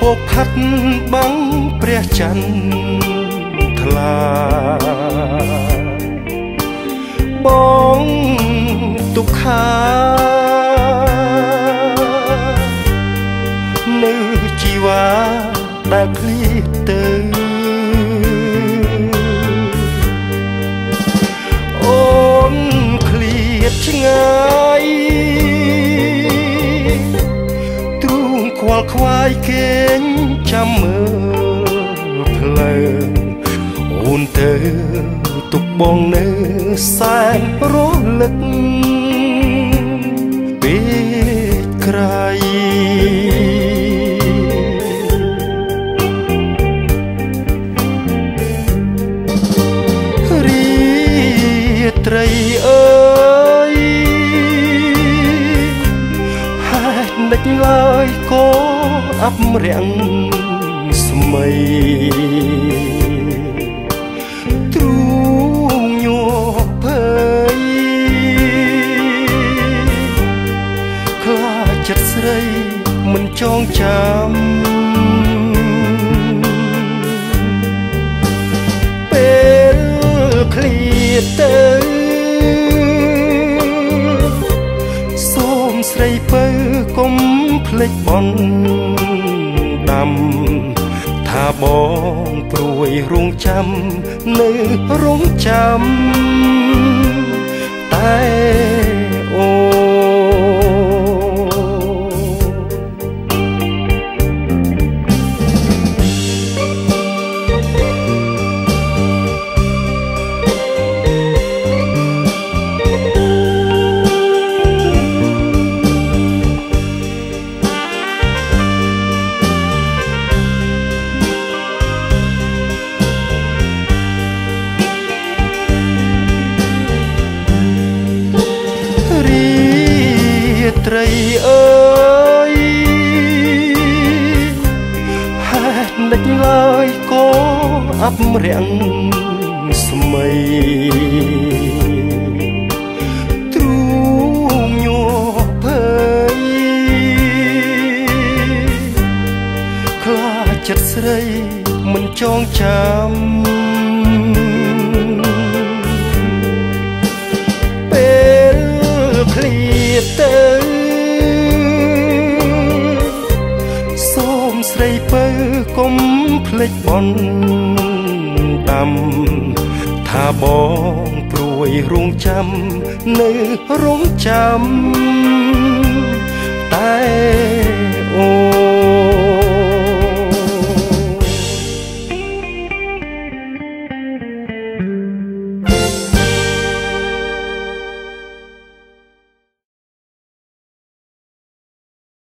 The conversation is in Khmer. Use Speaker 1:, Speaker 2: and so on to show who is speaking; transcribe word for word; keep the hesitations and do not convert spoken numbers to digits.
Speaker 1: กพัดบังព្រះច័ន្ទថ្លាបងទុក្ខានៅជីវ៉ាដែលឃ្លាតទៅអូនឃ្លាតឆ្ងាយទ្រូងខ្វល់ខ្វាយគេងចាំមើលផ្លូវអូនទៅទុកបងនៅសែនរលឹកពេលក្រៃរីត្រីអើយហេតុនឹកឡើយក៏អប់រាំងស្មីទ្រូងញ័រភ័យខ្លាចចិត្តស្រីមិនចងចាំពេលឃ្លាតទៅសូមស្រីពៅកុំភ្លេចបន់ដាំថាបងព្រួយរងចាំនៅរងចាំតែអូត្រីអើយហេតុនឹកឡើយក៏អប់រាំងស្មីទ្រូងញ័រភ័យខ្លាចចិត្តស្រីមិនចងចាំពេលឃ្លាតទៅសូមស្រីពៅកុំភ្លេចបន់ដាំថាបងព្រួយរងចាំនៅរងចាំតែ